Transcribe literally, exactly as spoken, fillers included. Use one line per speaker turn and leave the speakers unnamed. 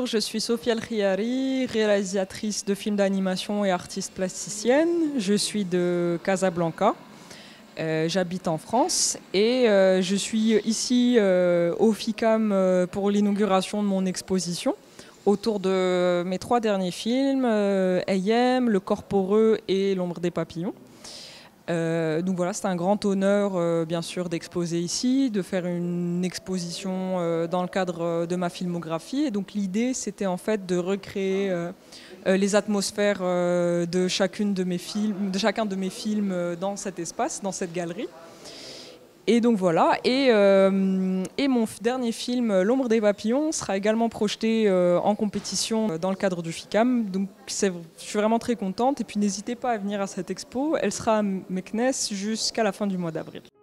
je suis Sophia El Khiari, réalisatrice de films d'animation et artiste plasticienne. Je suis de Casablanca. Euh, J'habite en France et euh, je suis ici euh, au FICAM euh, pour l'inauguration de mon exposition autour de mes trois derniers films, euh, Ayem, Le Corps poreux et L'ombre des papillons. Euh, donc voilà, c'est un grand honneur euh, bien sûr d'exposer ici, de faire une exposition euh, dans le cadre de ma filmographie. Et donc l'idée c'était en fait de recréer euh, euh, les atmosphères euh, de, chacune de, mes films, de chacun de mes films euh, dans cet espace, dans cette galerie. Et donc voilà, et, euh, et mon dernier film, L'ombre des papillons, sera également projeté euh, en compétition dans le cadre du FICAM. Donc je suis vraiment très contente. Et puis n'hésitez pas à venir à cette expo. Elle sera à Meknès jusqu'à la fin du mois d'avril.